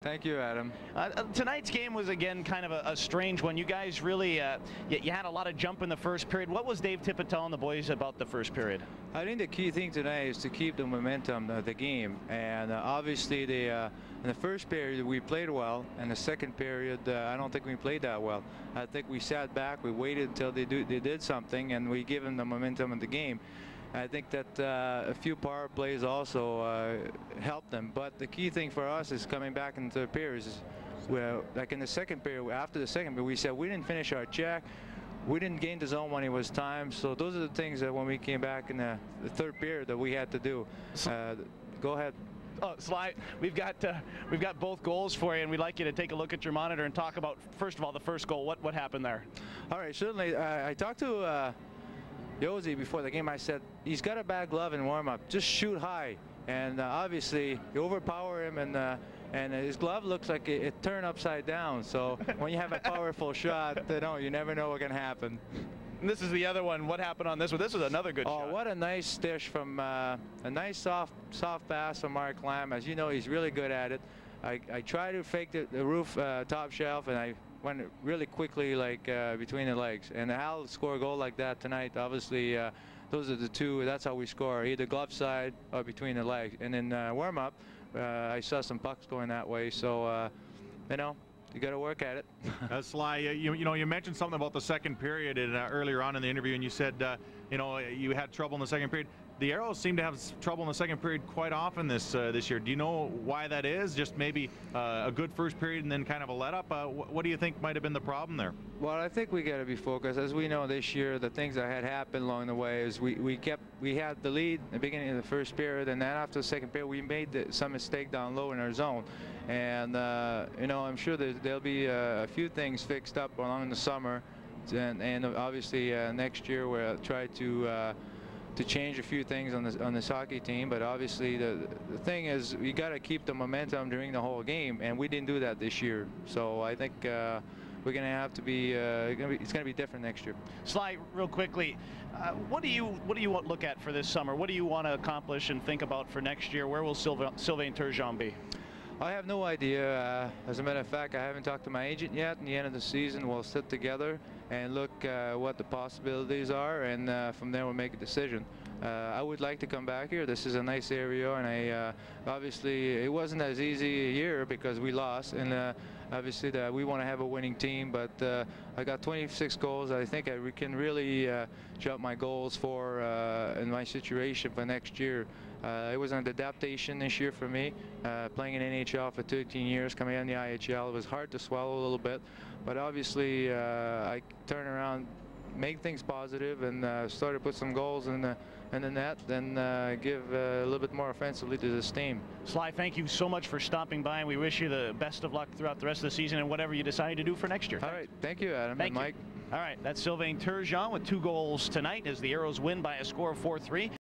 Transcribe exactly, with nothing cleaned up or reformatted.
Thank you, Adam. Uh, tonight's game was again kind of a, a strange one. You guys really, uh, you, you had a lot of jump in the first period. What was Dave Tippett telling the boys about the first period? I think the key thing tonight is to keep the momentum of the game. And uh, obviously, the, uh, in the first period, we played well. In the second period, uh, I don't think we played that well. I think we sat back, we waited until they, do, they did something, and we gave them the momentum of the game. I think that uh, a few power plays also uh, helped them. But the key thing for us is coming back into the periods. Where, like in the second period, after the second period, we said we didn't finish our check. We didn't gain the zone when it was time. So those are the things that when we came back in the, the third period that we had to do. Uh, go ahead. Oh, Sly, we've got uh, we've got both goals for you, and we'd like you to take a look at your monitor and talk about, first of all, the first goal. What what happened there? All right, certainly. Uh, I talked to uh, Josi before the game. I said he's got a bad glove in warm-up. Just shoot high, and uh, obviously you overpower him, and uh, and his glove looks like it, it turned upside down. So when you have a powerful shot, you know, you never know what can happen. And this is the other one. What happened on this one? This was another good oh, shot. Oh, what a nice dish from uh, a nice soft soft pass from Mark Lamb. As you know, he's really good at it. I, I tried to fake the, the roof uh, top shelf, and I went really quickly, like uh, between the legs. And Hal score a goal like that tonight. Obviously, uh, those are the two. That's how we score, either glove side or between the legs. And in uh, warm up, uh, I saw some pucks going that way. So, uh, you know, you got to work at it. uh, Sly, you, you know, you mentioned something about the second period and, uh, earlier on in the interview, and you said, uh, you know, you had trouble in the second period. The Aeros seem to have trouble in the second period quite often this uh, this year. Do you know why that is? Just maybe uh, a good first period and then kind of a let up. Uh, wh what do you think might have been the problem there? Well, I think we got to be focused. As we know this year, the things that had happened along the way is we we kept we had the lead at the beginning of the first period, and then after the second period, we made the, some mistake down low in our zone. And uh, you know, I'm sure that there'll be uh, a few things fixed up along the summer, and, and obviously uh, next year we'll try to. Uh, to change a few things on this on this hockey team, but obviously the the thing is we got to keep the momentum during the whole game, and we didn't do that this year. So I think uh, we're going to have to be, uh, gonna be it's going to be different next year. Sly, real quickly, uh, what do you what do you want look at for this summer? What do you want to accomplish and think about for next year? Where will Sylvain, Sylvain Turgeon be? I have no idea. Uh, as a matter of fact, I haven't talked to my agent yet. In the end of the season, we'll sit together and look uh, what the possibilities are, and uh, from there we'll make a decision. Uh, I would like to come back here. This is a nice area, and I uh, obviously it wasn't as easy a year because we lost, and uh, obviously the, we want to have a winning team. But uh, I got twenty-six goals. I think I can really uh, jump my goals for uh, in my situation for next year. Uh, it was an adaptation this year for me, uh, playing in N H L for thirteen years, coming in the I H L. It was hard to swallow a little bit, but obviously uh, I turned around, make things positive, and uh, started to put some goals in the, in the net, then uh, give uh, a little bit more offensively to this team. Sly, thank you so much for stopping by, and we wish you the best of luck throughout the rest of the season and whatever you decide to do for next year. All right, thank you, Adam thank and Mike. You. All right, that's Sylvain Turgeon with two goals tonight as the Aeros win by a score of four three.